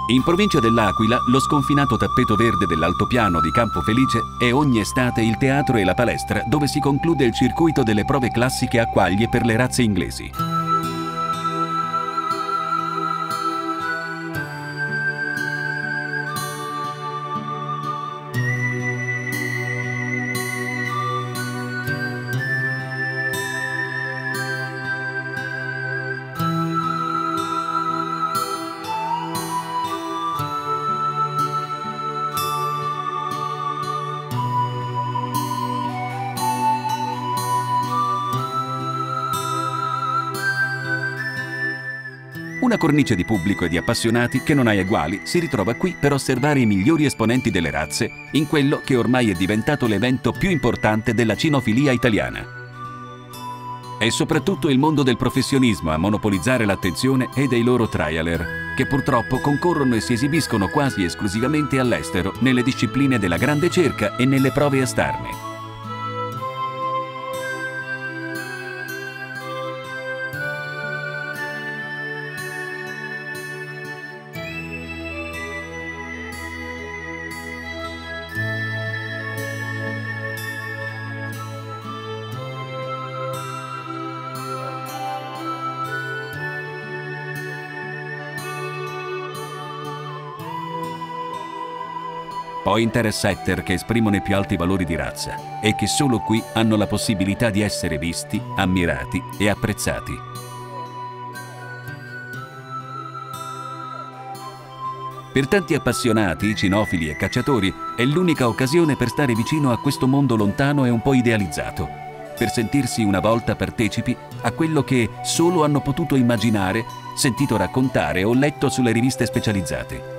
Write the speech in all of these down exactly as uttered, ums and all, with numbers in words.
In provincia dell'Aquila, lo sconfinato tappeto verde dell'altopiano di Campo Felice è ogni estate il teatro e la palestra dove si conclude il circuito delle prove classiche a quaglie per le razze inglesi. Una cornice di pubblico e di appassionati che non ha eguali si ritrova qui per osservare i migliori esponenti delle razze in quello che ormai è diventato l'evento più importante della cinofilia italiana. È soprattutto il mondo del professionismo a monopolizzare l'attenzione e dei loro trialer, che purtroppo concorrono e si esibiscono quasi esclusivamente all'estero nelle discipline della grande cerca e nelle prove a starne. Pointer e setter che esprimono i più alti valori di razza e che solo qui hanno la possibilità di essere visti, ammirati e apprezzati. Per tanti appassionati, cinofili e cacciatori è l'unica occasione per stare vicino a questo mondo lontano e un po' idealizzato, per sentirsi una volta partecipi a quello che solo hanno potuto immaginare, sentito raccontare o letto sulle riviste specializzate.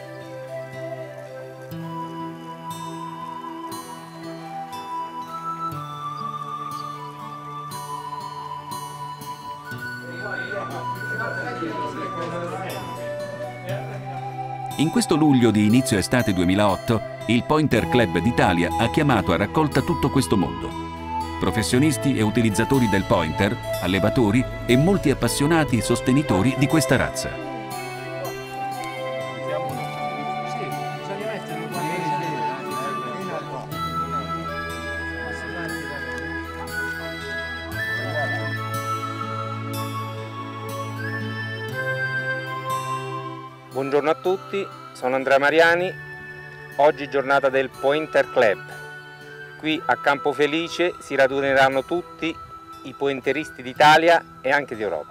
In questo luglio di inizio estate duemilaotto, il Pointer Club d'Italia ha chiamato a raccolta tutto questo mondo. Professionisti e utilizzatori del pointer, allevatori e molti appassionati sostenitori di questa razza. Buongiorno a tutti, sono Andrea Mariani, oggi giornata del Pointer Club. Qui a Campo Felice si raduneranno tutti i pointeristi d'Italia e anche d'Europa.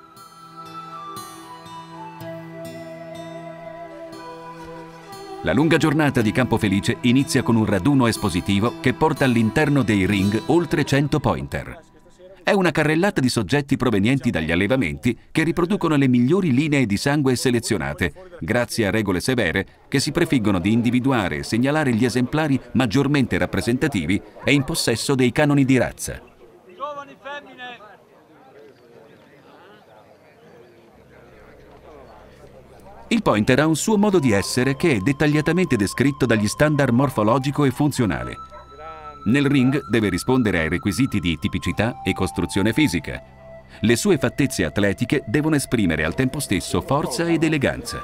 La lunga giornata di Campo Felice inizia con un raduno espositivo che porta all'interno dei ring oltre cento pointer. È una carrellata di soggetti provenienti dagli allevamenti che riproducono le migliori linee di sangue selezionate, grazie a regole severe che si prefiggono di individuare e segnalare gli esemplari maggiormente rappresentativi e in possesso dei canoni di razza. Giovani femmine. Il pointer ha un suo modo di essere che è dettagliatamente descritto dagli standard morfologico e funzionale. Nel ring deve rispondere ai requisiti di tipicità e costruzione fisica. Le sue fattezze atletiche devono esprimere al tempo stesso forza ed eleganza.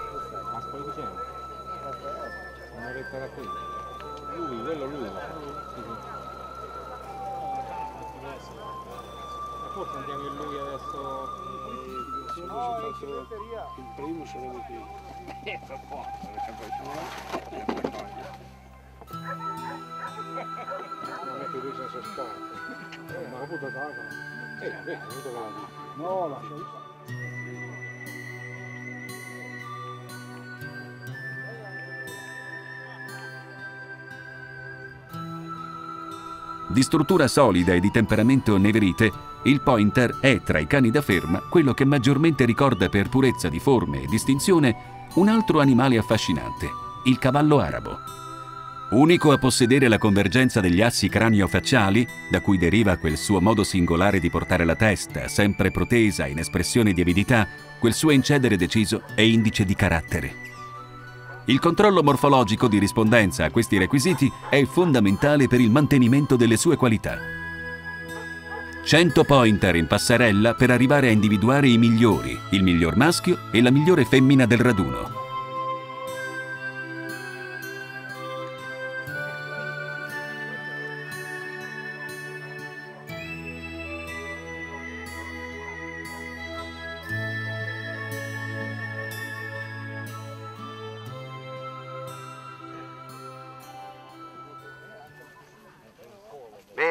Di struttura solida e di temperamento neverite, il pointer è tra i cani da ferma quello che maggiormente ricorda per purezza di forme e distinzione un altro animale affascinante, il cavallo arabo. Unico a possedere la convergenza degli assi cranio-facciali, da cui deriva quel suo modo singolare di portare la testa, sempre protesa in espressione di avidità, quel suo incedere deciso è indice di carattere. Il controllo morfologico di rispondenza a questi requisiti è fondamentale per il mantenimento delle sue qualità. cento pointer in passerella per arrivare a individuare i migliori, il miglior maschio e la migliore femmina del raduno.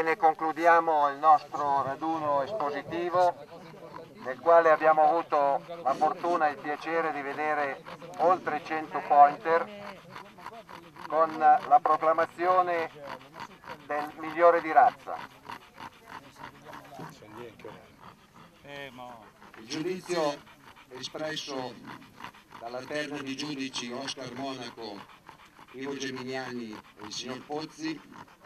Ebbene, concludiamo il nostro raduno espositivo, nel quale abbiamo avuto la fortuna e il piacere di vedere oltre cento pointer, con la proclamazione del migliore di razza. Il giudizio espresso dalla terna di giudici Oscar Monaco, Ivo Geminiani e il signor Pozzi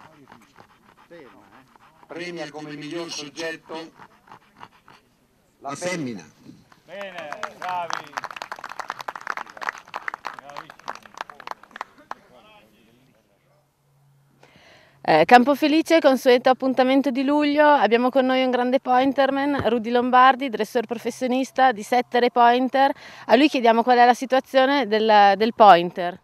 premia come miglior soggetto la femmina. Bene, bravi. Eh, Campofelice, consueto appuntamento di luglio, abbiamo con noi un grande pointerman, Rudy Lombardi, dresseur professionista di settere pointer. A lui chiediamo qual è la situazione del, del pointer.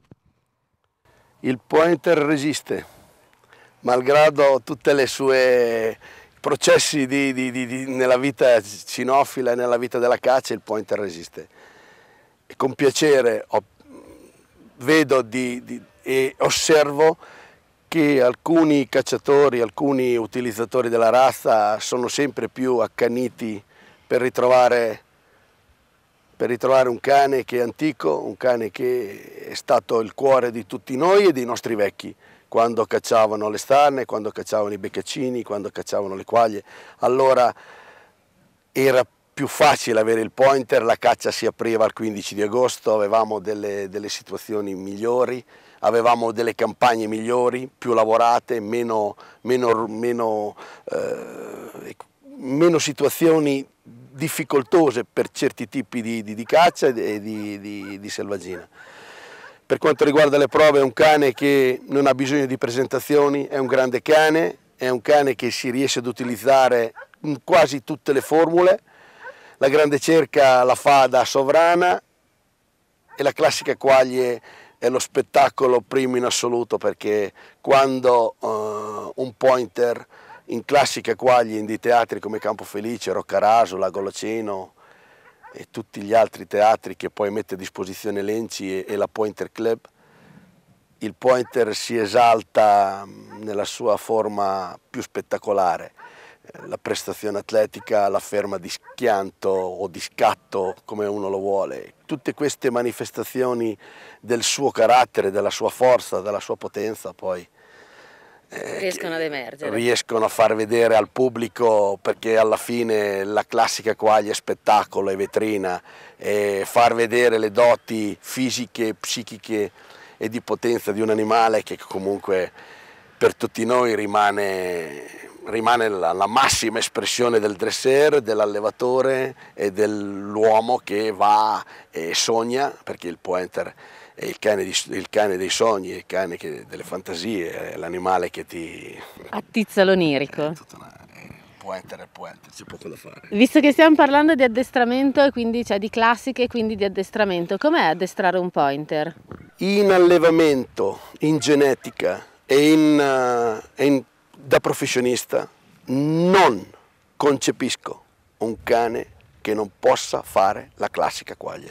Il pointer resiste, malgrado tutte le sue processi di, di, di, di, nella vita cinofila e nella vita della caccia, il pointer resiste. E con piacere ho, vedo di, di, e osservo che alcuni cacciatori, alcuni utilizzatori della razza sono sempre più accaniti per ritrovare, per ritrovare un cane che è antico, un cane che è stato il cuore di tutti noi e dei nostri vecchi, quando cacciavano le starne, quando cacciavano i beccaccini, quando cacciavano le quaglie. Allora era più facile avere il pointer, la caccia si apriva il quindici di agosto, avevamo delle, delle situazioni migliori, avevamo delle campagne migliori, più lavorate, meno, meno, meno, eh, meno situazioni difficoltose per certi tipi di, di, di caccia e di, di, di selvaggina. Per quanto riguarda le prove, è un cane che non ha bisogno di presentazioni, è un grande cane, è un cane che si riesce ad utilizzare in quasi tutte le formule. La grande cerca la fa da sovrana e la classica quaglie è lo spettacolo primo in assoluto, perché quando uh, un pointer in classica quaglie in dei teatri come Campofelice, Roccaraso, Lago Laceno e tutti gli altri teatri che poi mette a disposizione Lenci e, e la Pointer Club, il pointer si esalta nella sua forma più spettacolare. La prestazione atletica, la ferma di schianto o di scatto, come uno lo vuole. Tutte queste manifestazioni del suo carattere, della sua forza, della sua potenza, poi eh, riescono ad emergere. Riescono a far vedere al pubblico, perché alla fine la classica quaglia è spettacolo, è vetrina, e far vedere le doti fisiche, psichiche e di potenza di un animale che comunque per tutti noi rimane... rimane la, la massima espressione del dresseur, dell'allevatore e dell'uomo che va e sogna, perché il pointer è il cane, di, il cane dei sogni, è il cane che, delle fantasie, è l'animale che ti... attizza l'onirico. Il pointer è il pointer, c'è poco da fare. Visto che stiamo parlando di addestramento, e quindi cioè di classiche e quindi di addestramento, com'è addestrare un pointer? In allevamento, in genetica e in... Uh, e in da professionista non concepisco un cane che non possa fare la classica quaglia,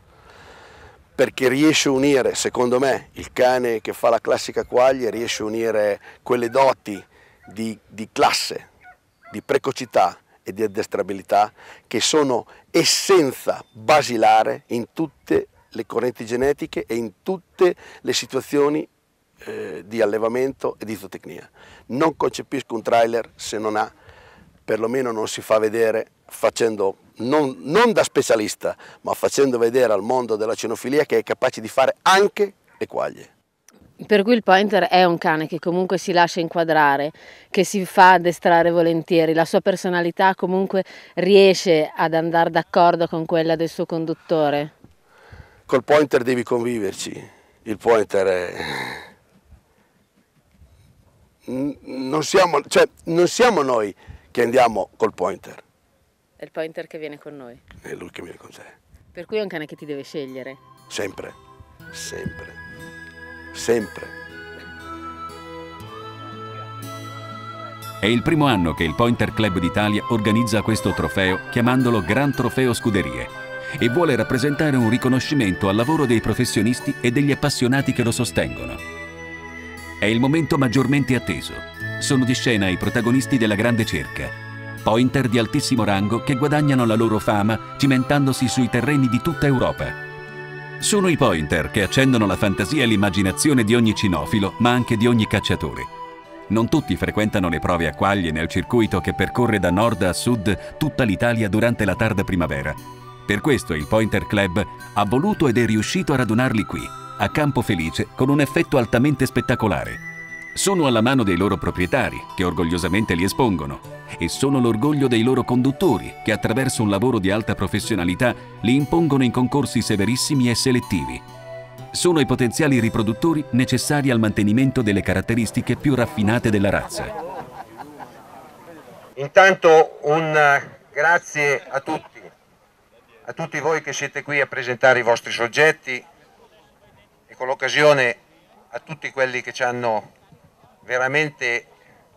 perché riesce a unire, secondo me, il cane che fa la classica quaglia riesce a unire quelle doti di, di classe, di precocità e di addestrabilità che sono essenza basilare in tutte le correnti genetiche e in tutte le situazioni eh, di allevamento e di zootecnia. Non concepisco un trailer se non ha, perlomeno non si fa vedere facendo, non, non da specialista, ma facendo vedere al mondo della cenofilia che è capace di fare anche le quaglie. Per cui il pointer è un cane che comunque si lascia inquadrare, che si fa addestrare volentieri, la sua personalità comunque riesce ad andare d'accordo con quella del suo conduttore. Col pointer devi conviverci, il pointer è... Non siamo, cioè, non siamo noi che andiamo col pointer. È il pointer che viene con noi. È lui che viene con te. Per cui è un cane che ti deve scegliere. Sempre, sempre, sempre. È il primo anno che il Pointer Club d'Italia organizza questo trofeo chiamandolo Gran Trofeo Scuderie e vuole rappresentare un riconoscimento al lavoro dei professionisti e degli appassionati che lo sostengono. È il momento maggiormente atteso. sono di scena i protagonisti della grande cerca. Pointer di altissimo rango che guadagnano la loro fama cimentandosi sui terreni di tutta Europa. Sono i pointer che accendono la fantasia e l'immaginazione di ogni cinofilo, ma anche di ogni cacciatore. Non tutti frequentano le prove a quaglie nel circuito che percorre da nord a sud tutta l'Italia durante la tarda primavera. Per questo il Pointer Club ha voluto ed è riuscito a radunarli qui, a Campo Felice, con un effetto altamente spettacolare. Sono alla mano dei loro proprietari, che orgogliosamente li espongono, e sono l'orgoglio dei loro conduttori, che attraverso un lavoro di alta professionalità li impongono in concorsi severissimi e selettivi. Sono i potenziali riproduttori necessari al mantenimento delle caratteristiche più raffinate della razza. Intanto un grazie a tutti, a tutti voi che siete qui a presentare i vostri soggetti e con l'occasione a tutti quelli che ci hanno veramente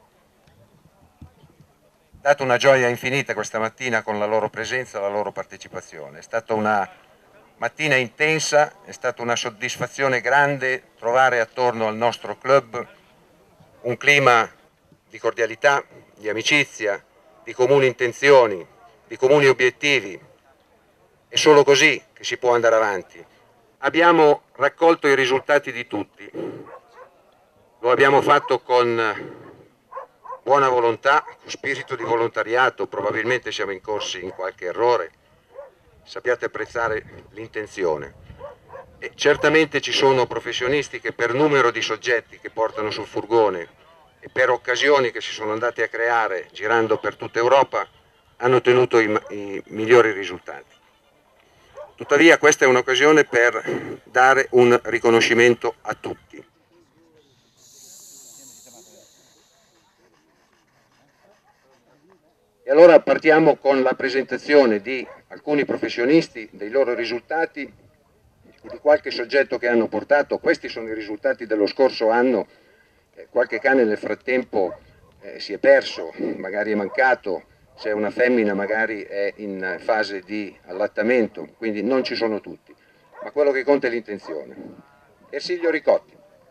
dato una gioia infinita questa mattina con la loro presenza e la loro partecipazione. È stata una mattina intensa, è stata una soddisfazione grande trovare attorno al nostro club un clima di cordialità, di amicizia, di comuni intenzioni, di comuni obiettivi. È solo così che si può andare avanti. Abbiamo raccolto i risultati di tutti, lo abbiamo fatto con buona volontà, con spirito di volontariato, probabilmente siamo incorsi in qualche errore, sappiate apprezzare l'intenzione. E certamente ci sono professionisti che per numero di soggetti che portano sul furgone e per occasioni che si sono andati a creare girando per tutta Europa hanno ottenuto i, i migliori risultati. Tuttavia questa è un'occasione per dare un riconoscimento a tutti. E allora partiamo con la presentazione di alcuni professionisti, dei loro risultati e di qualche soggetto che hanno portato. Questi sono i risultati dello scorso anno, eh, qualche cane nel frattempo eh, si è perso, magari è mancato, se è una femmina magari è in fase di allattamento, quindi non ci sono tutti, ma quello che conta è l'intenzione. Ersilio Ricotti.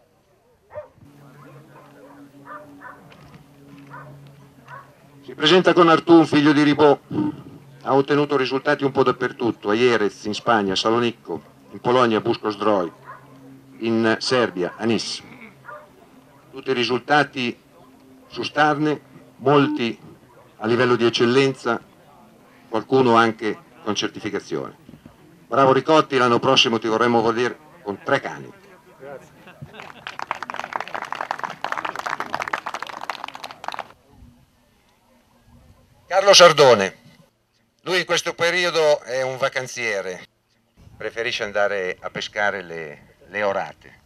Si presenta con Artù, un figlio di Ribot, ha ottenuto risultati un po' dappertutto, a Jerez, in Spagna, a Salonicco, in Polonia, a Busko-Zdroj, in Serbia, a Nis. Tutti i risultati su Starne, molti a livello di eccellenza, qualcuno anche con certificazione. Bravo Ricotti, l'anno prossimo ti vorremmo vedere con tre cani. Carlo Sardone, lui in questo periodo è un vacanziere, preferisce andare a pescare le, le orate.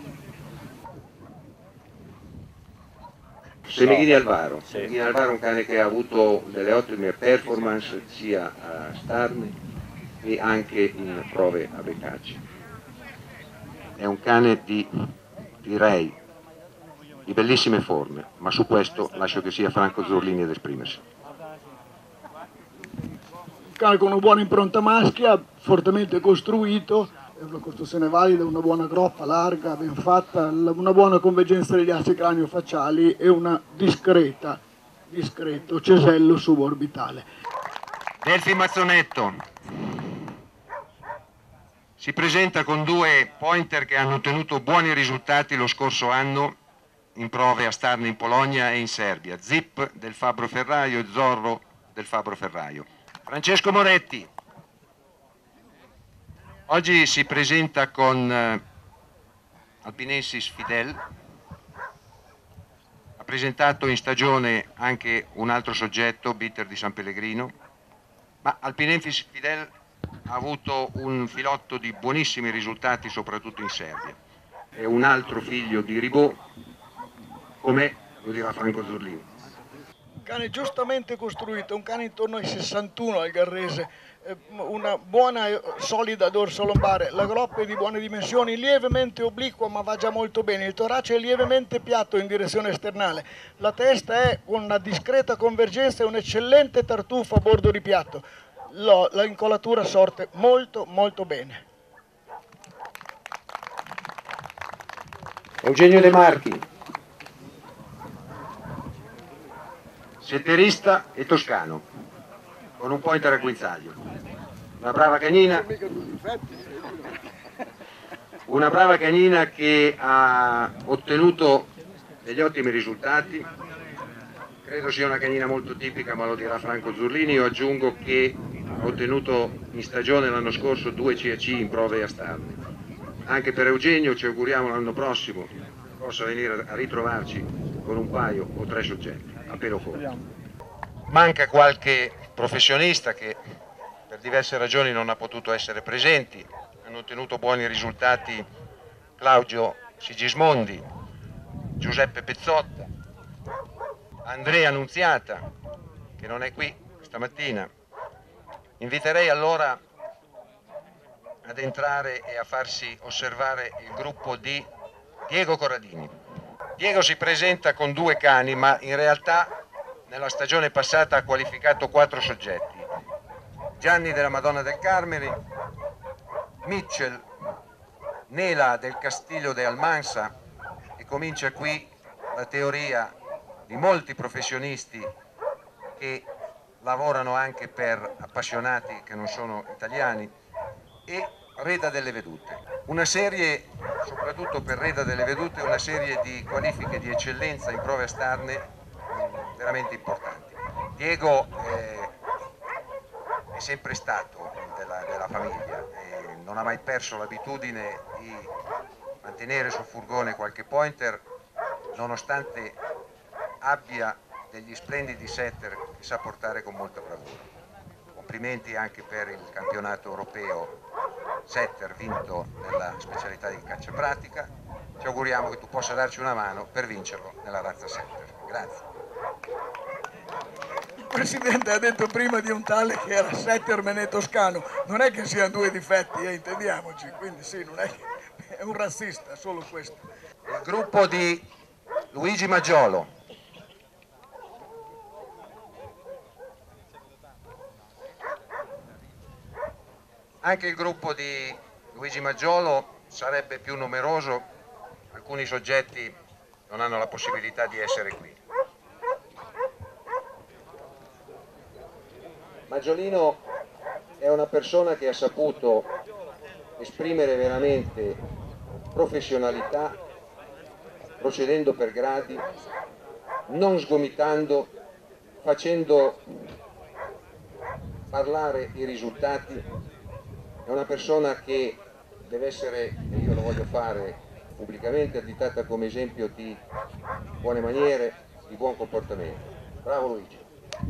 Semeghini Alvaro, Semeghini Alvaro è un cane che ha avuto delle ottime performance sia a Starne e anche in prove a Beccacci. È un cane di, direi, di bellissime forme, ma su questo lascio che sia Franco Zurlini ad esprimersi. Cane con una buona impronta maschia, fortemente costruito, è una costruzione valida, una buona groppa larga, ben fatta, una buona convergenza degli assi cranio-facciali e una discreta, discreto cesello suborbitale. Delfi Mazzonetto si presenta con due pointer che hanno ottenuto buoni risultati lo scorso anno in prove a Starne in Polonia e in Serbia. Zip del Fabbro Ferraio e Zorro del Fabbro Ferraio. Francesco Moretti oggi si presenta con eh, Alpinensis Fidel, ha presentato in stagione anche un altro soggetto, Bitter di San Pellegrino, ma Alpinensis Fidel ha avuto un filotto di buonissimi risultati soprattutto in Serbia. È un altro figlio di Ribot, come lo dirà Franco Zurlini. Cane giustamente costruito, un cane intorno ai sessantuno al Garrese, una buona e solida dorso lombare, la groppa è di buone dimensioni, lievemente obliqua ma va già molto bene, il torace è lievemente piatto in direzione esternale, la testa è con una discreta convergenza e un eccellente tartufo a bordo di piatto, la, la incolatura sorte molto molto bene. Eugenio De Marchi. setterista e toscano, con un pointer a guinzaglio. Una brava canina, una brava canina che ha ottenuto degli ottimi risultati. Credo sia una canina molto tipica, ma lo dirà Franco Zurlini. Io aggiungo che ha ottenuto in stagione l'anno scorso due C A C in prove a Starne. Anche per Eugenio ci auguriamo l'anno prossimo possa venire a ritrovarci con un paio o tre soggetti, appena occorre. Manca qualche professionista che per diverse ragioni non ha potuto essere presenti. Hanno ottenuto buoni risultati Claudio Sigismondi, Giuseppe Pezzotta, Andrea Annunziata, che non è qui stamattina. Inviterei allora ad entrare e a farsi osservare il gruppo di Diego Corradini. Diego si presenta con due cani, ma in realtà nella stagione passata ha qualificato quattro soggetti. Gianni della Madonna del Carmine, Mitchell, Nela del Castiglio de Almansa, e comincia qui la teoria di molti professionisti che lavorano anche per appassionati che non sono italiani, e Reda delle Vedute. Una serie, soprattutto per Reda delle Vedute, una serie di qualifiche di eccellenza in prove a Starne veramente importanti. Diego eh, è sempre stato della, della famiglia e non ha mai perso l'abitudine di mantenere sul furgone qualche pointer, nonostante abbia degli splendidi setter che sa portare con molta bravura. Complimenti anche per il campionato europeo setter vinto nella specialità di caccia pratica. Ci auguriamo che tu possa darci una mano per vincerlo nella razza setter. Grazie. Il Presidente ha detto prima di un tale che era setterman e toscano. Non è che siano due difetti, eh, intendiamoci, quindi sì, non è che è un razzista, solo questo. Il gruppo di Luigi Maggiolo. Anche il gruppo di Luigi Maggiolo sarebbe più numeroso, alcuni soggetti non hanno la possibilità di essere qui. Maggiolino è una persona che ha saputo esprimere veramente professionalità, procedendo per gradi, non sgomitando, facendo parlare i risultati. È una persona che deve essere, e io lo voglio fare pubblicamente, additata come esempio di buone maniere, di buon comportamento. Bravo Luigi.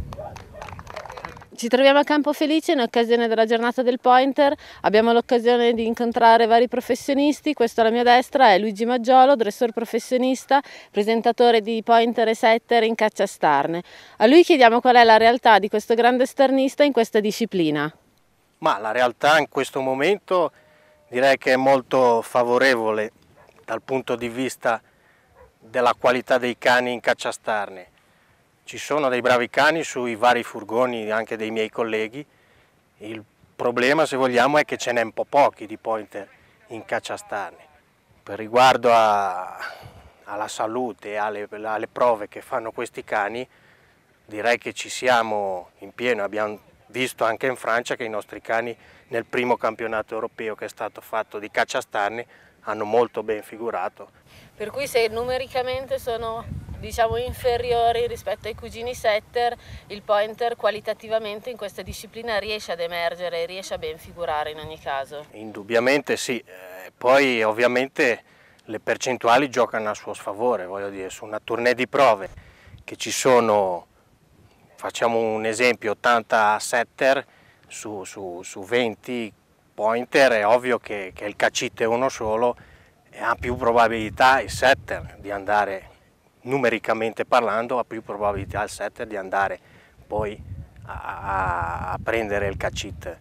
Ci troviamo a Campo Felice in occasione della giornata del pointer. Abbiamo l'occasione di incontrare vari professionisti. Questo alla mia destra è Luigi Maggiolo, dresseur professionista, presentatore di pointer e setter in caccia a Starne. A lui chiediamo qual è la realtà di questo grande sternista in questa disciplina. Ma la realtà in questo momento direi che è molto favorevole dal punto di vista della qualità dei cani in caccia a Starne. Ci sono dei bravi cani sui vari furgoni anche dei miei colleghi. Il problema, se vogliamo, è che ce n'è un po' pochi di pointer in caccia a Starne. Per riguardo a, alla salute e alle, alle prove che fanno questi cani, direi che ci siamo in pieno. Abbiamo visto anche in Francia che i nostri cani nel primo campionato europeo che è stato fatto di caccia a Starne hanno molto ben figurato. Per cui se numericamente sono, diciamo, inferiori rispetto ai cugini setter, il pointer qualitativamente in questa disciplina riesce ad emergere, riesce a ben figurare in ogni caso? Indubbiamente sì, eh, poi ovviamente le percentuali giocano a suo sfavore, voglio dire, su una tournée di prove che ci sono, facciamo un esempio, ottanta setter su, su, su venti pointer, è ovvio che, che il cacit è uno solo e ha più probabilità il setter di andare, numericamente parlando, ha più probabilità il setter di andare poi a, a prendere il cacit.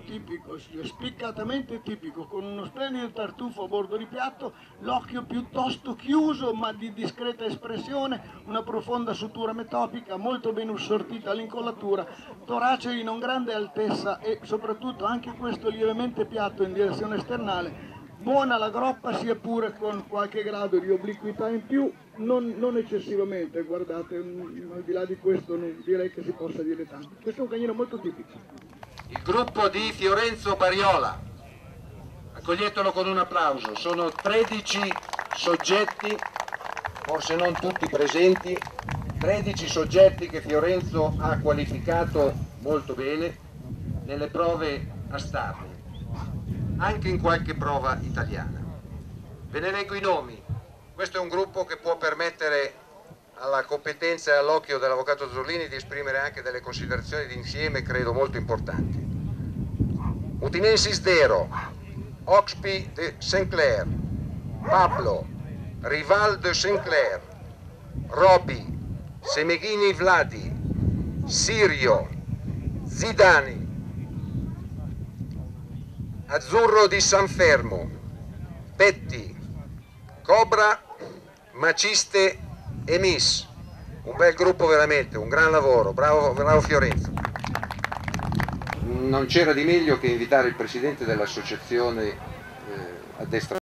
tipico, spiccatamente tipico, con uno splendido tartufo a bordo di piatto, l'occhio piuttosto chiuso ma di discreta espressione, una profonda sutura metopica, molto ben assortita all'incollatura, torace di non grande altezza e soprattutto anche questo lievemente piatto in direzione esternale. Buona la groppa, sia pure con qualche grado di obliquità in più, non, non eccessivamente, guardate, al di là di questo non direi che si possa dire tanto. Questo è un cagnino molto tipico. Il gruppo di Fiorenzo Pariola, accoglietelo con un applauso, sono tredici soggetti, forse non tutti presenti, tredici soggetti che Fiorenzo ha qualificato molto bene nelle prove a Stabio, anche in qualche prova italiana. Ve ne leggo i nomi. Questo è un gruppo che può permettere alla competenza e all'occhio dell'avvocato Zurlini di esprimere anche delle considerazioni di insieme credo molto importanti. Utinensis Dero, Oxby de Sinclair, Pablo, Rival de Sinclair, Roby, Semeghini Vladi, Sirio, Zidani, Azzurro di Sanfermo, Petti, Cobra, Maciste e Miss. Un bel gruppo veramente, un gran lavoro, bravo, bravo Fiorenzo. Non c'era di meglio che invitare il presidente dell'associazione eh, a destra